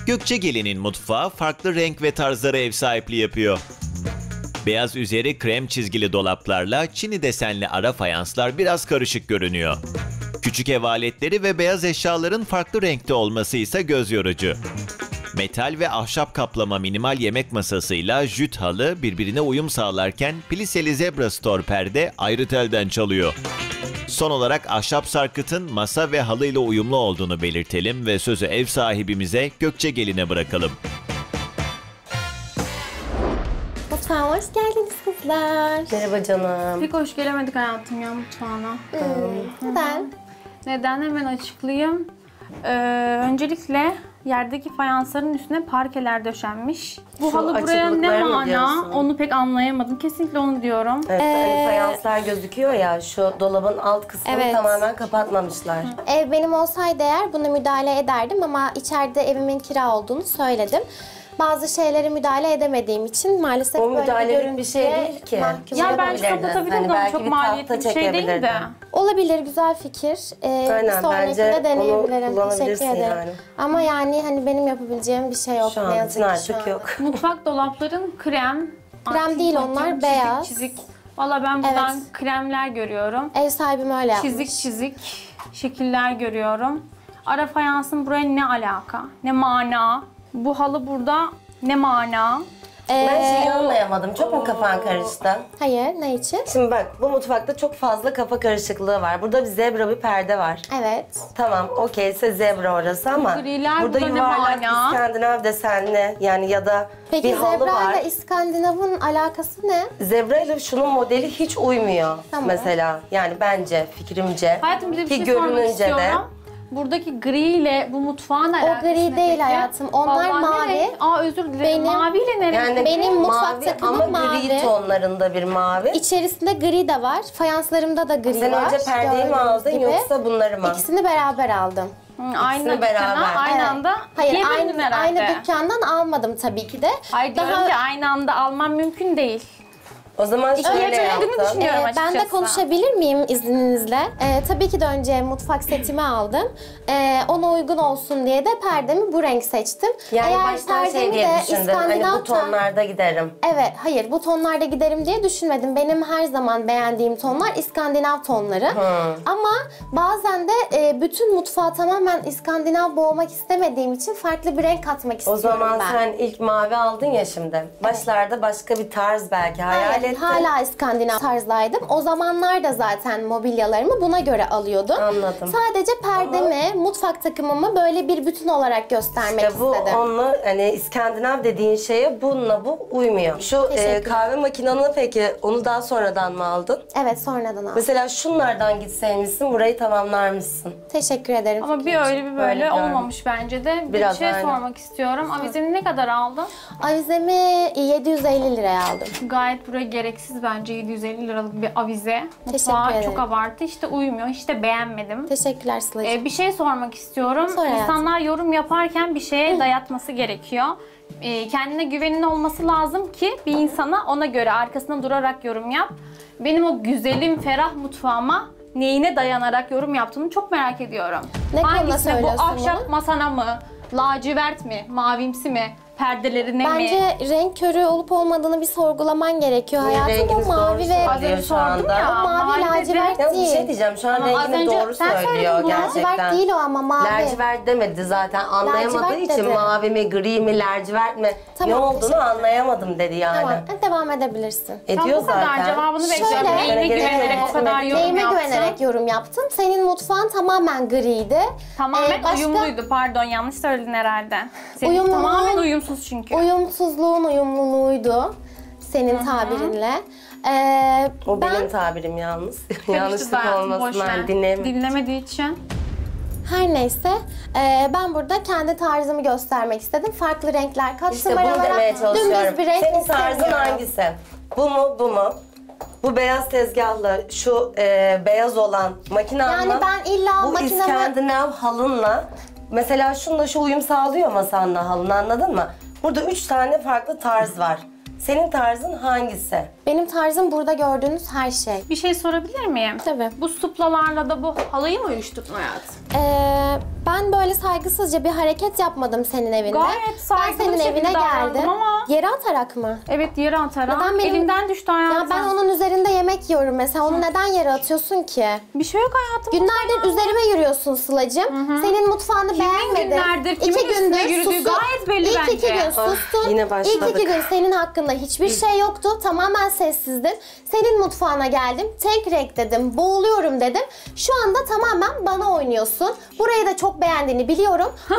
Gökçe Gelin'in mutfağı farklı renk ve tarzlara ev sahipliği yapıyor. Beyaz üzeri krem çizgili dolaplarla çini desenli ara fayanslar biraz karışık görünüyor. Küçük ev aletleri ve beyaz eşyaların farklı renkte olması ise göz yorucu. Metal ve ahşap kaplama minimal yemek masasıyla jüt halı birbirine uyum sağlarken pliseli zebra store perde ayrı telden çalıyor. Son olarak ahşap sarkıtın masa ve halıyla uyumlu olduğunu belirtelim ve sözü ev sahibimize Gökçe Gelin'e bırakalım. Mutfağa hoş geldiniz kızlar. Merhaba canım. Pek hoş gelemedik hayatım ya mutfağına. Neden? Neden hemen açıklayayım. Öncelikle yerdeki fayansların üstüne parkeler döşenmiş. Bu Şu halı buraya ne açıklıkları mı mana diyorsun? onu pek anlayamadım. Kesinlikle onu diyorum. Evet, hani fayanslar gözüküyor ya, şu dolabın alt kısmını Evet. tamamen kapatmamışlar. Ev benim olsaydı eğer buna müdahale ederdim ama içeride evimin kira olduğunu söyledim. Bazı şeylere müdahale edemediğim için maalesef O böyle müdahalelik bir şey görüntüye değil ki. mahkum Ya oldum. bence yapabilirdin. kapatabilirdin Hani ama belki çok bir maliyetli tahta bir şey değil de. çekebilirdin. Olabilir, güzel fikir. Bir Aynen, sonrakinde bence onu deneyebilirim. kullanabilirsin Teşekkür ederim. yani. Ama yani hani benim yapabileceğim bir şey yok Şu ne an yazık için ki şu artık anda. yok. Mutfak dolapların krem. Krem değil onlar, çizik, beyaz. Çizik. Valla ben buradan Evet. kremler görüyorum. Ev sahibim öyle yapmış. Çizik şekiller görüyorum. Ara fayansın buraya ne alaka? Ne mana? Bu halı burada ne mana? Ben şeyi anlayamadım. Çok mu kafan karıştı? Hayır, ne için? Şimdi bak, bu mutfakta çok fazla kafa karışıklığı var. Burada bir zebra bir perde var. Evet. Tamam, okeyse zebra orası ama Griler burada burada ne yuvarlak mana? İskandinav desenli yani ya da Peki bir halı zebra var. ile İskandinav'ın alakası ne? Zebra ile şunun modeli hiç uymuyor Tamam. mesela. Yani bence, fikrimce. Hayatım bir de bir Ki şey sormak görününce istiyorum. de. Buradaki gri ile bu mutfağın alakası gri ne değil peki? hayatım, onlar Vallahi mavi. ne renk? Aa özür dilerim. Benim- Mavi ile ne renk? Yani Benim mutfak mavi takımım ama gri mavi. tonlarında bir mavi. İçerisinde gri de var. Fayanslarımda da gri Sen var. önce perdeyi mi Gördüğünüz aldın gibi. yoksa bunları mı? İkisini beraber aldım. Aynı İkisini dükkana, beraber. aynı Evet. anda Hayır, giyebildin herhalde. aynı dükkandan almadım tabii ki de. Hayır diyorum Daha- ki aynı anda almam mümkün değil. O zaman şöyle yetmediğini yaptım. düşünüyorum. Ben de açıkçası. konuşabilir miyim izninizle? Tabii ki de önce mutfak setimi aldım. Ona uygun olsun diye de perdemi bu renk seçtim. Yani Eğer baştan şey perdemi diye de düşündün. Hani bu İskandinav tonlarda giderim. Evet, hayır bu tonlarda giderim diye düşünmedim. Benim her zaman beğendiğim tonlar İskandinav tonları. Ama bazen de bütün mutfağı tamamen İskandinav boğmak istemediğim için farklı bir renk katmak O istiyorum zaman ben. sen ilk mavi aldın ya şimdi. Başlarda başka bir tarz belki hayal Hayır, ettin. hala İskandinav tarzdaydım. O zamanlar da zaten mobilyalarımı buna göre alıyordum. Anladım. Sadece perdemi, mutfak takımımı böyle bir bütün olarak göstermek İşte bu istedim. onunla hani İskandinav dediğin şeye bununla bu uymuyor. Şu Teşekkürler. kahve makinanı peki onu daha sonradan mı aldın? Evet, sonradan aldım. Mesela şunlardan gitseymişsin burayı tamamlarmışsın. Teşekkür ederim. Ama bir öyle bir Öyle böyle gördüm. olmamış bence de. Biraz bir şey aynen. sormak istiyorum. Avizeni ne kadar aldın? Avizemi 750 liraya aldım. Gayet buraya gereksiz bence 750 liralık bir avize. Teşekkür Mutfağa ederim. çok abartı. Hiç de uymuyor. Hiç de beğenmedim. Teşekkürler Sıla'cığım. Bir şey sormak istiyorum. Sor hayatım. İnsanlar yorum yaparken bir şeye dayatması gerekiyor. Kendine güvenin olması lazım ki bir insana ona göre arkasında durarak yorum yap. Benim o güzelim, ferah mutfağıma neyine dayanarak yorum yaptığını çok merak ediyorum. Ne konuda Hangisine? Bu söylüyorsun ahşap bunu? masana mı? Lacivert mi? Mavimsi mi? Perdelerine mi? Bence renk körü olup olmadığını bir sorgulaman gerekiyor hayatım. Rengimiz O mavi doğru ve Az önce söylüyor şu anda. sordum ya. mavi lacivert Ya bir değil. şey diyeceğim şu an Ama az rengini önce doğru sen söyledin söylüyor bunu. gerçekten. Lacivert değil o ama mavi. Lacivert demedi zaten anlayamadığı Lacivert için dedi. mavi mi gri mi lacivert mi Tamam, ne olduğunu teşekkür anlayamadım dedi yani. Tamam, devam edebilirsin. Ediyor bu kadar zaten. cevabını Şöyle- bekliyorum. Neyine Şöyle- güvenerek o kadar yorum Neyime yaptın? güvenerek yorum yaptım. Senin mutfağın tamamen griydi. Tamamen Başka- uyumluydu. Pardon yanlış söyledin herhalde. Senin Uyumlu. tamamen uyumsuz çünkü. Uyumsuzluğun uyumluluğuydu. Senin tabirinle. O ben benim tabirim yalnız. Karıştı Yanlışlık zaten, olmasın boş ver. ben dinleyemedim. Dinlemediği için. her neyse ben burada kendi tarzımı göstermek istedim. Farklı renkler kattım İşte bunu aralara. demeye çalışıyorum. Dümdüz bir renk Senin tarzın istemiyorum. hangisi? Bu mu bu mu? Bu beyaz tezgahla şu beyaz olan makinanla Yani ben illa bu makinamı- İskandinav halınla mesela şunla şu uyum sağlıyor masanla halın anladın mı? Burada 3 tane farklı tarz var. Senin tarzın hangisi? Benim tarzım burada gördüğünüz her şey. Bir şey sorabilir miyim? Tabii. Bu suplalarla da bu halıyı mı uyuşturdun hayatım? Ben böyle saygısızca bir hareket yapmadım senin evinde. Gayet Ben saygılı senin bir şekilde evine davrandım geldim. ama- Yere atarak mı? Evet, yere atarak. Neden benim- Elimden düştü hayatım. Ya ben onun üzerinde yemek yiyorum mesela. Onu neden yere atıyorsun ki? Bir şey yok hayatım. Günlerdir üzerime yürüyorsun Sıla'cığım. Senin mutfağını beğenmedim. günlerdir, kimin üstüne yürüdüğü gayet belli İlk 2 bence. gün sustun. yine İlk başladık. 2 gün senin hakkında hiçbir şey yoktu. Tamamen sessizdin. Senin mutfağına geldim. Tek renk dedim. Boğuluyorum dedim. Şu anda tamamen bana oynuyorsun. Burayı da çok beğendiğini biliyorum. Bu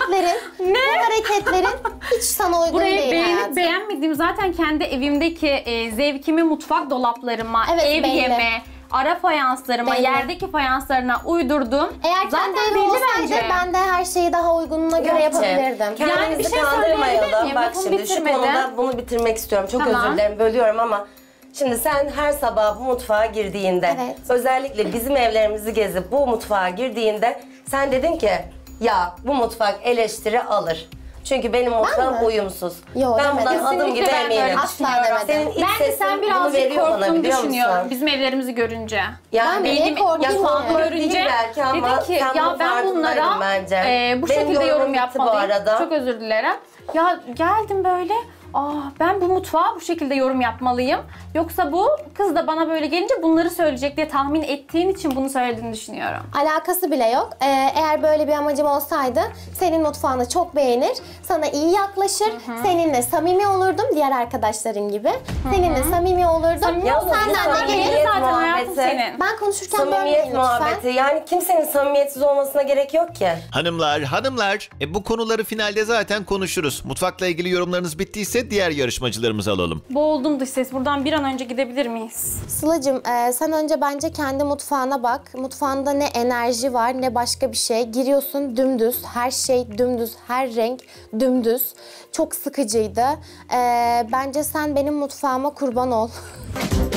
hareketlerin hiç sana uygun Burayı değil beğenip hayatım. beğenmediğim zaten kendi evimdeki zevkimi mutfak dolaplarıma, Evet, ev belli. yeme, ara fayanslarıma, Belli. yerdeki fayanslarına uydurdum. Eğer zaten kendi evim belli olsaydı bence. ben de her şeyi daha uygununa göre yapabilirdim. Kendimizi bir şey kandırmayalım. söyleyebilir miyim? Bak Lafımı şimdi şu bitirmeden. konuda bunu bitirmek istiyorum. Çok Tamam. özür dilerim, bölüyorum ama şimdi sen her sabah bu mutfağa girdiğinde, Evet. özellikle bizim evlerimizi gezip bu mutfağa girdiğinde sen dedin ki ya bu mutfak eleştiri alır. Çünkü benim mutfağım mi? uyumsuz. Yo, ben bundan demedim. adım gibi Kesinlikle ben böyle eminim. Asla düşünüyorum. demedim. Senin iç Bence sesin sen bunu birazcık veriyor bana, korktuğunu biliyor düşünüyorum musun? bizim evlerimizi görünce. Yani Ben niye korkayım Mutfağımı ki? görünce Değil belki ama dedim ki sen ya bunun ben bunlara farkındaydın bence. bu Benim şekilde yorumum yorum bitti bu yapmalıyım. arada. Çok özür dilerim. Ya geldim böyle. Ben bu mutfağa bu şekilde yorum yapmalıyım. Yoksa bu kız da bana böyle gelince bunları söyleyecek diye tahmin ettiğin için bunu söylediğini düşünüyorum. Alakası bile yok. Eğer böyle bir amacım olsaydı senin mutfağını çok beğenir, sana iyi yaklaşır, seninle samimi olurdum diğer arkadaşların gibi. Seninle samimi olurdum. Samimi Ya bu Senden de samimiyet gelir. zaten hayatım muhabbeti. senin. Ben konuşurken Samimiyet bölmeyin lütfen. muhabbeti. Yani kimsenin samimiyetsiz olmasına gerek yok ki. Hanımlar, bu konuları finalde zaten konuşuruz. Mutfakla ilgili yorumlarınız bittiyse diğer yarışmacılarımızı alalım. Boğuldum dış ses. Buradan bir an önce gidebilir miyiz? Sıla'cığım sen önce bence kendi mutfağına bak. Mutfağında ne enerji var ne başka bir şey. Giriyorsun dümdüz, her şey dümdüz, her renk dümdüz. Çok sıkıcıydı. Bence sen benim mutfağıma kurban ol.